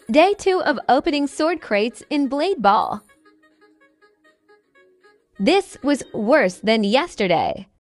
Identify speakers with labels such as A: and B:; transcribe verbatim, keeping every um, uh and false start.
A: Day two of opening sword crates in Blade Ball. This was worse than yesterday.